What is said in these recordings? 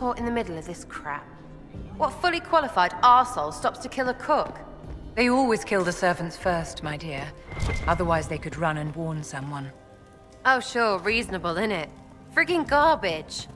caught in the middle of this crap. What fully qualified arsehole stops to kill a cook? They always kill the servants first, my dear. Otherwise they could run and warn someone. Oh sure, reasonable, innit? Friggin' garbage.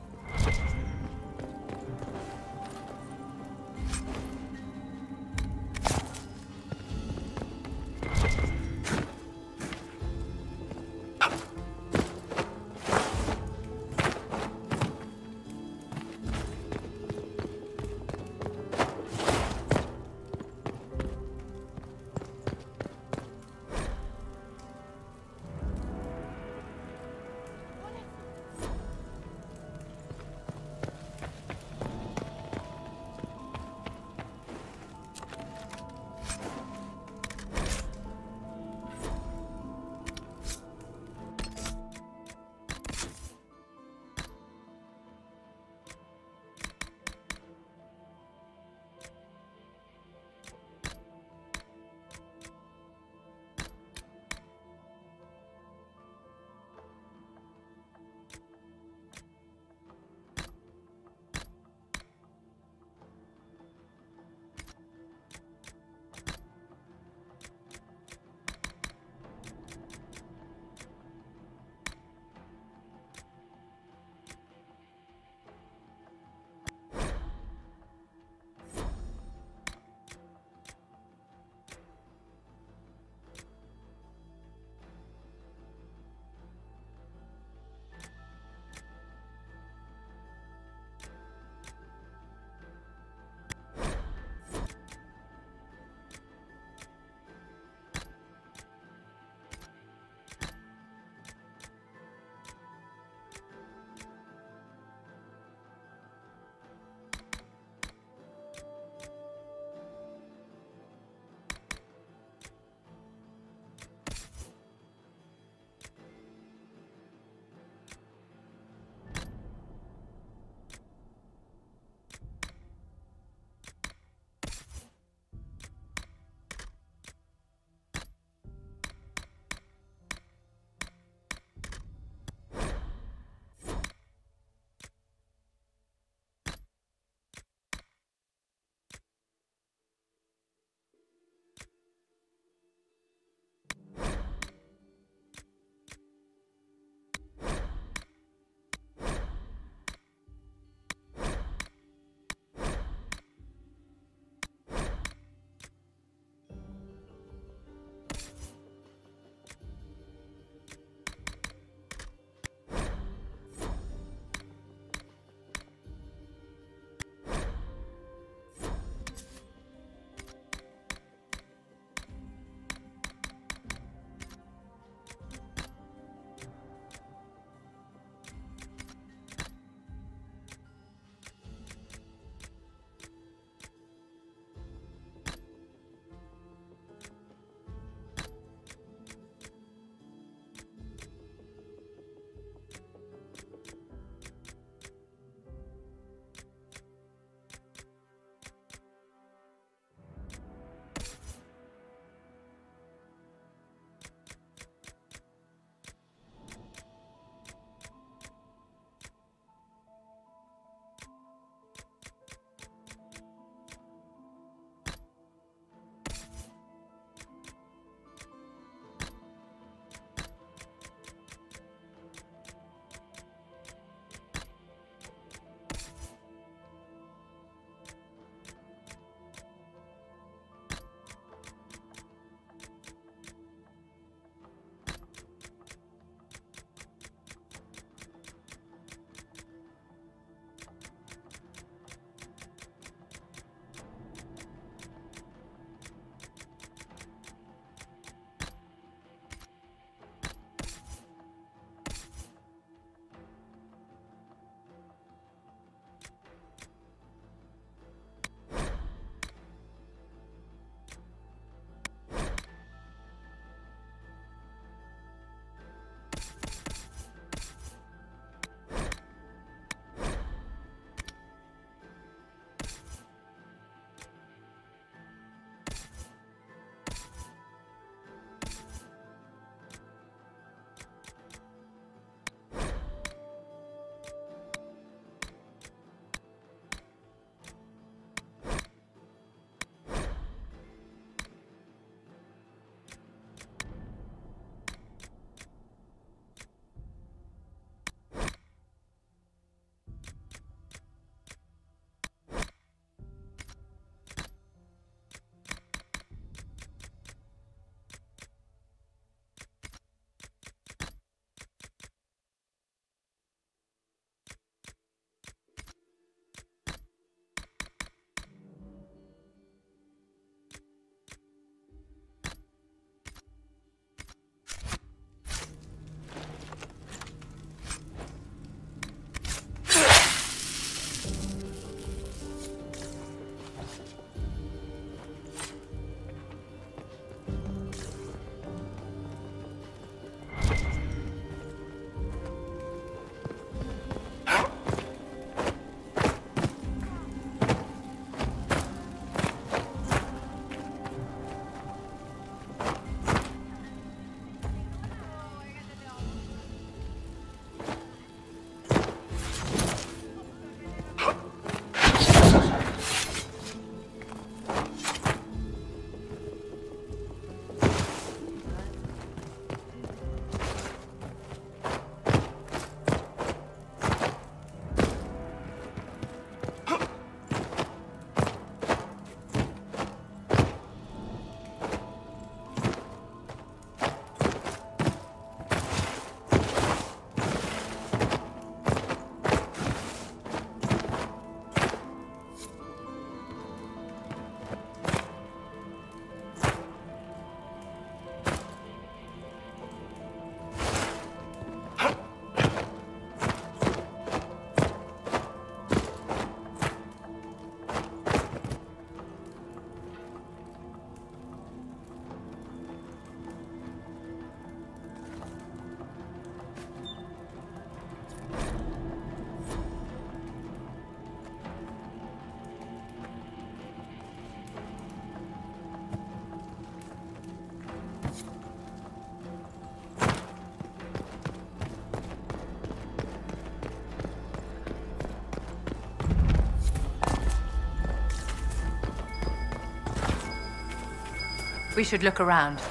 We should look around.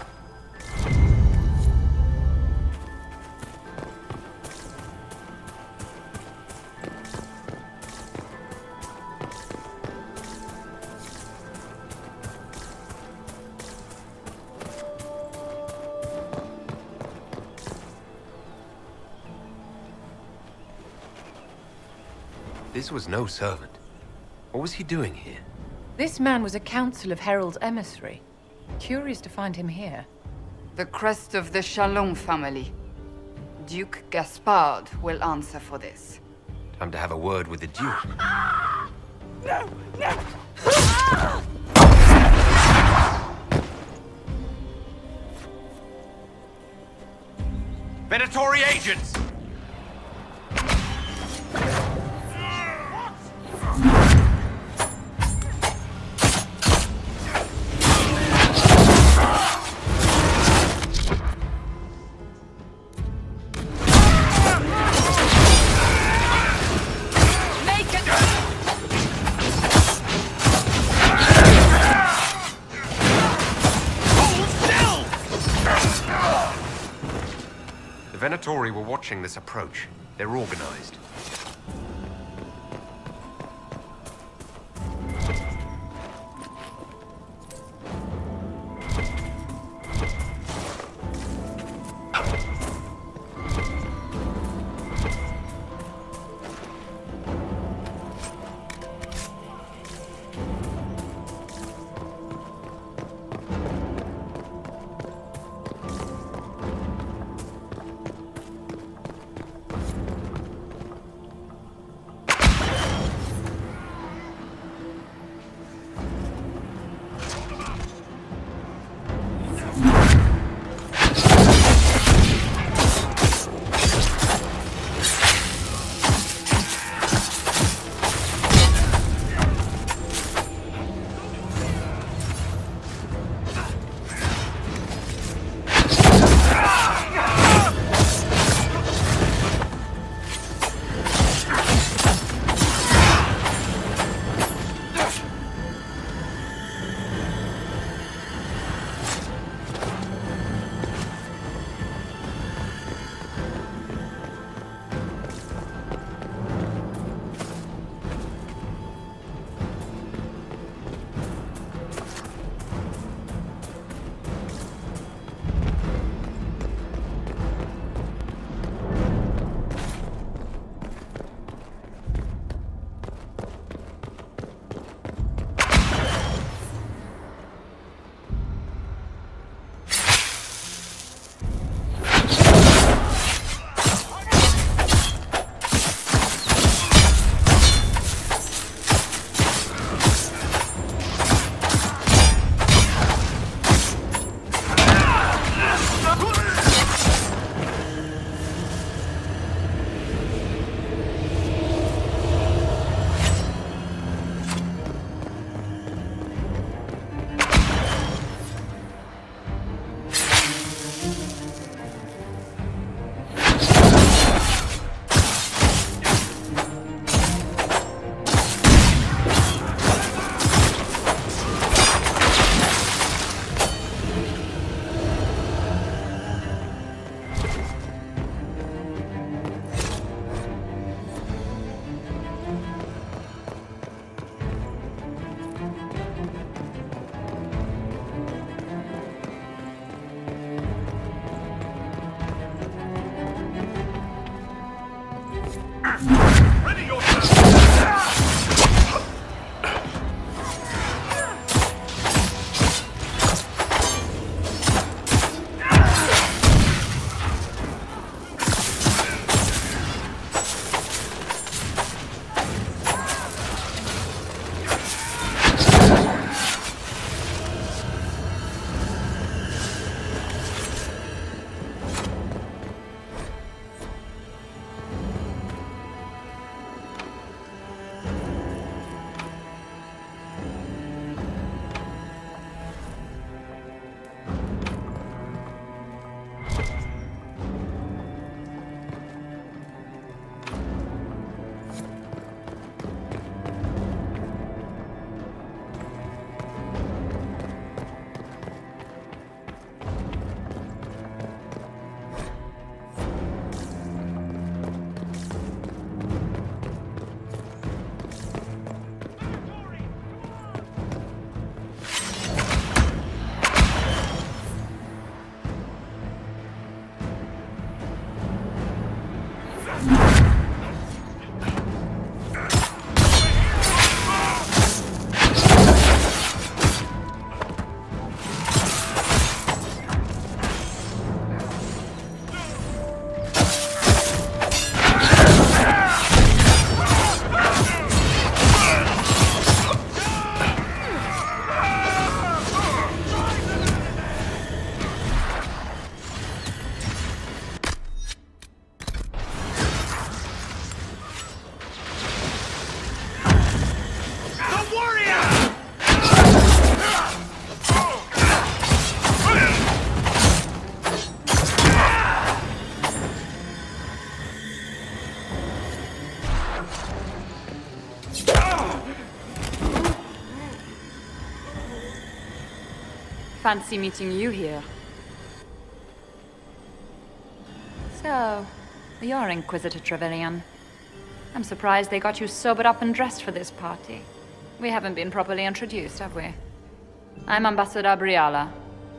This was no servant. What was he doing here? This man was a council of Herald's emissary. Curious to find him here. The crest of the Chalon family. Duke Gaspard will answer for this. Time to have a word with the Duke. No! No! Venatori agents! The Venatori were watching this approach. They're organized. fancy meeting you here. So, you're Inquisitor Trevelyan. I'm surprised they got you sobered up and dressed for this party. We haven't been properly introduced, have we? I'm Ambassador Briala.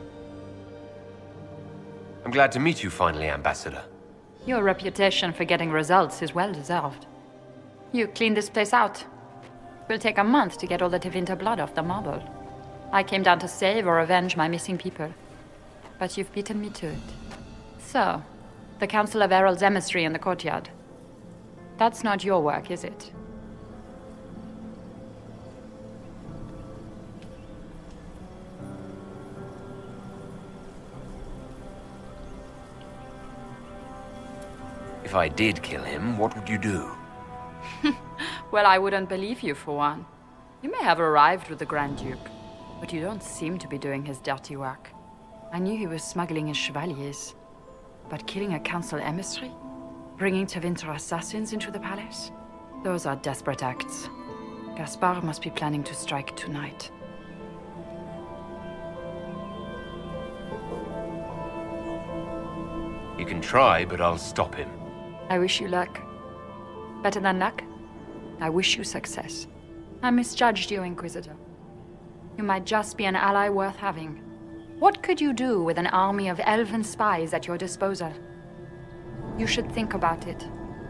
I'm glad to meet you finally, Ambassador. Your reputation for getting results is well deserved. You cleaned this place out. It will take a month to get all the Tevinter blood off the marble. I came down to save or avenge my missing people. But you've beaten me to it. So, the Council of Herald's emissary in the courtyard. That's not your work, is it? If I did kill him, what would you do? Well, I wouldn't believe you, for one. You may have arrived with the Grand Duke, but you don't seem to be doing his dirty work. I knew he was smuggling his chevaliers. But killing a council emissary? Bringing Tevinter assassins into the palace? Those are desperate acts. Gaspard must be planning to strike tonight. You can try, but I'll stop him. I wish you luck. Better than luck? I wish you success. I misjudged you, Inquisitor. You might just be an ally worth having. What could you do with an army of elven spies at your disposal? You should think about it.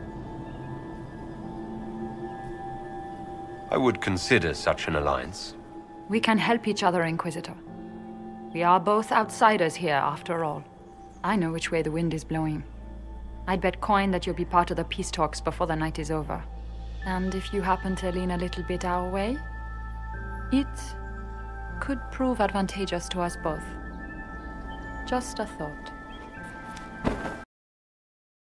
I would consider such an alliance. We can help each other, Inquisitor. We are both outsiders here, after all. I know which way the wind is blowing. I'd bet coin that you'll be part of the peace talks before the night is over. And if you happen to lean a little bit our way, it could prove advantageous to us both. Just a thought.